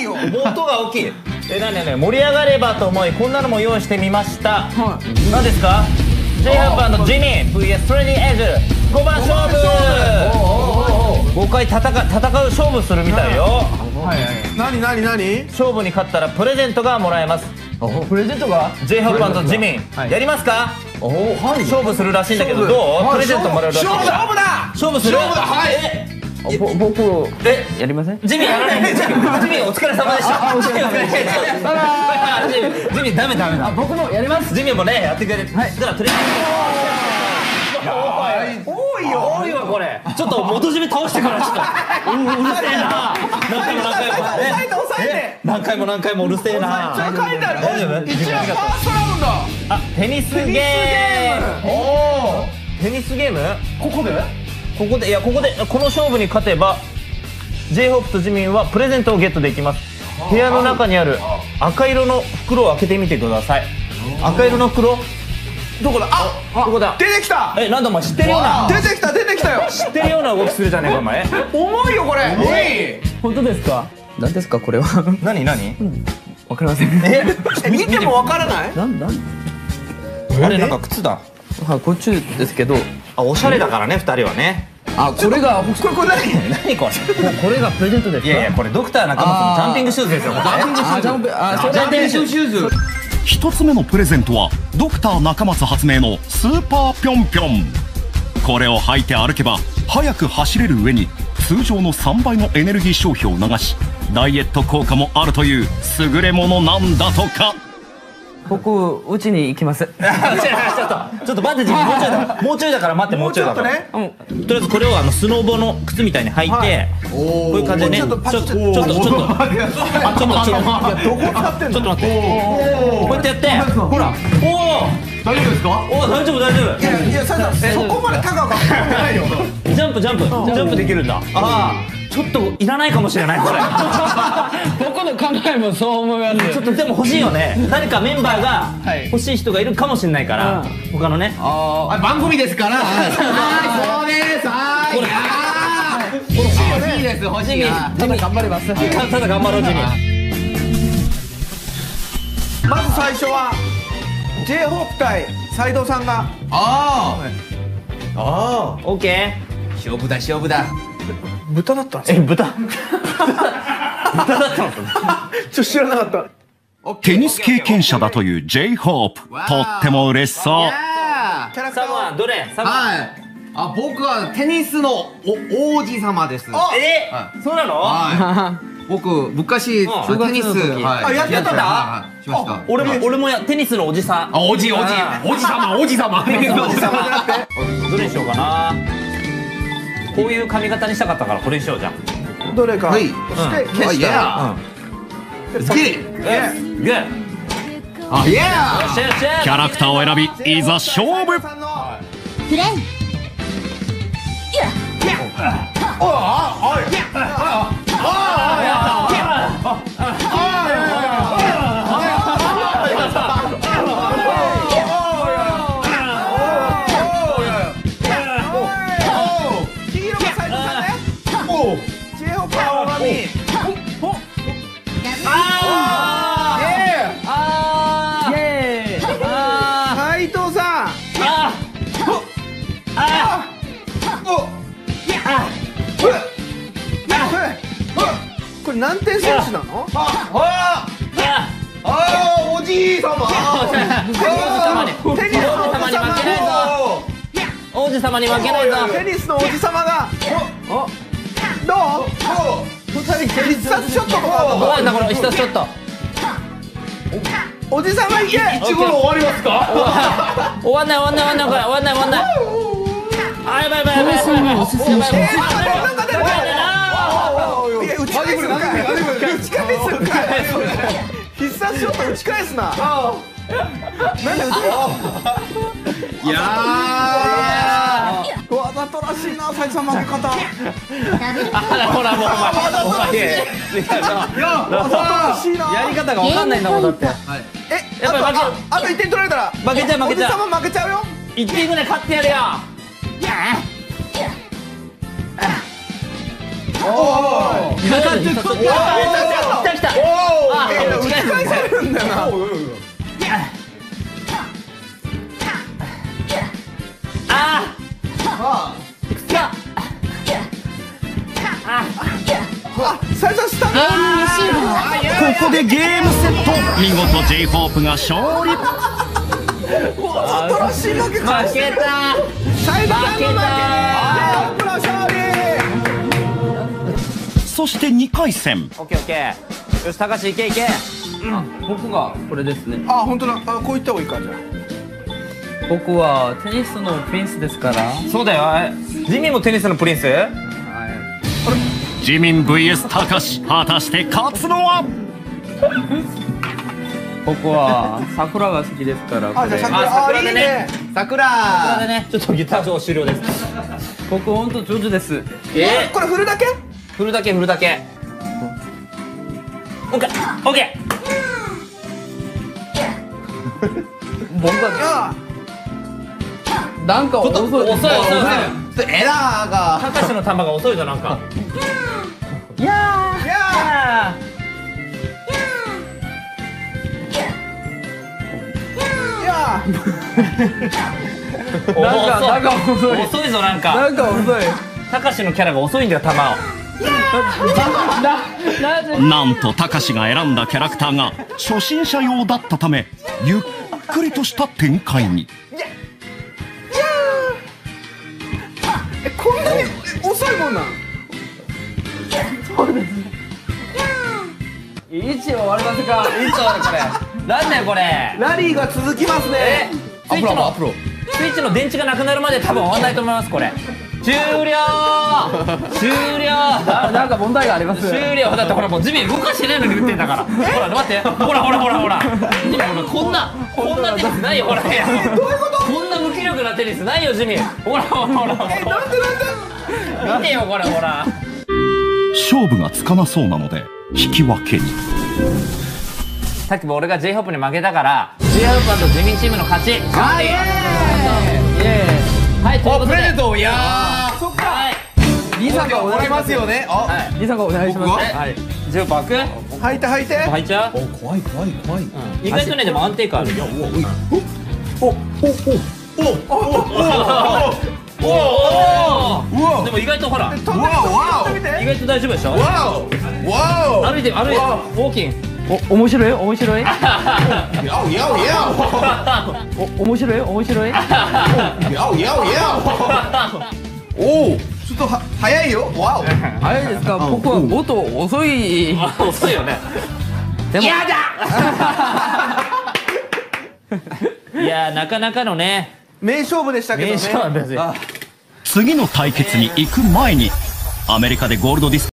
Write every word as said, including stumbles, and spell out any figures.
いよ。 冒頭が大きい。え、なになに、盛り上がればと思いこんなのも用意してみました。何ですか？ ジェイハープ&ジミー ブイエス トレーニングエイジごばん勝負。ごかい戦う戦う勝負するみたいよ。 なになになに？ 勝負に勝ったらプレゼントがもらえます。 プレゼントがジェイハープ&ジミーやりますか？勝負するらしいんだけど、どう？プレゼントもらえるらしい。 勝負だ。 勝負する。 勝負だ。はい。 ぼ僕え、 やりません？ ジミーやらない。ジミーお疲れ様でした。ジミーお疲れ様でした。ジミーダメダメだ。 僕もやります。 ジミーもねやってくれる。はい。だからとりあえず多いよ。 多いわこれ。ちょっと元締め倒してからちょっと。うるせえな。何回も何回も。 抑えて抑えて。 何回も何回もうるせえな。 書いてある。 大丈夫？ 一応ファーストラウンド。 あ、テニスゲーム。おお。テニスゲーム？ ここで？ ここで、いや、ここでこの勝負に勝てば ジェイホープ とジミンはプレゼントをゲットできます。部屋の中にある赤色の袋を開けてみてください。赤色の袋どこだ？あ、どこだ？ 出てきた。 え、なんだお前知ってるような出てきた出てきたよ。 知ってるような動きするじゃねえかお前。 重いよこれ。重い。 本当ですか？何ですかこれは？ 何何？ わかりません。 え、見てもわからない？ なんなん？ あれなんか靴だ。 はい、こっちですけど。 あ、おしゃれだからね二人はね。 あ、これがこれこれ何？ 何これ？ これがプレゼントですか？ いやいや、これドクター中松のジャンピングシューズですよ。 あ、ジャンプ、あ、ジャンピングシューズ。 一つ目のプレゼントはドクター中松発明のスーパーぴょんぴょん。これを履いて歩けば速く走れる上に通常のさんばいのエネルギー消費を促しダイエット効果もあるという優れものなんだとか。 僕、うちに行きます。 ちょっとちょっと待って、もうちょいだもうちょいだから待って、もうちょいだから。とりあえずこれをあのスノーボーの靴みたいに履いて、こういう感じでね、ちょっとちょっとちょっとちょっとちょっとちょっと待ってちょっと待って、こうやってやって、ほら、おお大丈夫ですか？ おお大丈夫大丈夫。 いやいや、そこまで高くないよ。 ジャンプジャンプジャンプできるんだ。ああ、ちょっといらないかもしれないこれ。 僕の考えもそう思います。 ちょっとでも欲しいよね。誰かメンバーが欲しい人がいるかもしれないから、他のね。 あ、番組ですから。はいそうです。はい。欲しいよね。欲しいです欲しい。 ただ頑張ります。 ただ頑張ろうジミー。 まず最初は ジェイホープ 対斉藤さんが。ああ。ああ。 オッケー。勝負だ勝負だ。豚だったんですえ、豚豚だったの？ ちょっと知らなかった。 テニス経験者だという ジェイホープ、とっても嬉しそう。 サムはどれ？サムはい。あ、僕はテニスのお王子様です。 え、そうなの？ はい。僕昔テニスあやってたんだ。 しました。 俺も俺もやテニスのおじさん。 あ、おじおじおじ様おじ様。テニスのおじ様じゃなくて。 どれにしようかな。こういう髪型にしたかったからこれにしようじゃん。 どれか。 はい。 そして消したら。 ゲッ。 グー。 あ、イエー。 キャラクターを選びいざ勝負。 プレイ。 おああい。これ何点選手なの？ ああああおじい様。 テニスの王子様に負けないぞ。 王子様に負けないぞ。 テニスの王子様が。どう？必殺ショットとか。 怖いなこれ必殺ショット。 おじさまいけ。 一頃終わりますか？ 終わんない終わんない終わんないこれ終わんない終わんない。あやばいやばいやばいやばいやばい。 なんか出る。いや打ち返すんかい。打ち返すんかい。必殺ショット打ち返すな。なんで打つの？ いやー。わざとらしいな斉藤さん負け方。 ほらもうお前わざとらしいな。やり方がわかんないんだもんだって。 え、やっぱ負け。あと一点取られたら負けちゃう負けちゃう。 おじさま負けちゃうよ。 一点ぐらい勝ってやるよ。おお。来た来た来た。 最初スタート。 ここでゲームセット。見事 J ホープが勝利。 新しい負けか。 負けた最後負けたホープの勝利。 そしてにかい戦。 オッケーオッケー。よし高橋いけいけ。 僕がこれですね。 あ、本当だ。あ、こういった方がいいかじゃ僕はテニスのプリンスですから。 そうだよ。ジミーもテニスのプリンス？ ジミン ブイエス たかし、果たして勝つのは？ 僕は桜が好きですから。 あ。あ、じゃあこれ桜。 あ桜あ、いいでねね。 桜でねちょっとギター上終了です。 僕本当上手です。 えこれ振るだけ？ 振るだけ振るだけ。オッケーオッケ僕はあ、 なんか遅い。 ー。遅い遅い遅い。 ちょっとエラーが高橋の球が遅いぞなんか。 いやあー、いやー。 なんかなんか遅い。 遅いぞなんか。 なんか遅い。 高橋のキャラが遅いんだよ球を。 な、なぜ。 なんとたかしが選んだキャラクターが初心者用だったため、ゆっくりとした展開に。 え、こんなに遅いもんなん？ 位置を割りますか。 いいぞこれ。なんだよこれ。 ラリーが続きますね。 スイッチのスイッチの電池がなくなるまで多分終わんないと思いますこれ。終了終了な、なんか問題があります。 終了だってほらもう地面動かしてないのに打ってんだから。ほら待ってほらほらほらほら。ジミーほらこんなこんなテニスないよほら。どういうこと？こんな無気力なテニスないよジミー。ほらほらほらほら。 え、なんでなんで？ 見てよこれほら。 勝負がつかなそうなので引き分けに。 さっきも俺が J ホープに負けたから J ホープとジミーチームの勝ち。はい。 イエはいということで。 プレゼント。いやそっか。 はい。 ーイ。リサがおもらい願いします。 ますよね。あ、 リサがお願いします。 僕がはい。 J ホープ開く？ 履いて履いて。 入っちゃう？ 怖い怖い怖い。 意外とねでも安定感あるよ。 お、お、お、 おおお。でも意外とほら飛んでみて。 わお飛んでみて。 意外と大丈夫でしょ。 わおわ歩いて歩いてウォーキング。 お、面白い面白い。 お。やおやおやお、面白い面白い。 お。やおやおやお。おお。ちょっとは早いよ。わお。 あれですか。僕はもっと遅い。 あ遅いよね。 でも。 いやーなかなかのね名勝負でしたけどね。 名勝負ですよ。 次の対決に行く前にアメリカでゴールドディスク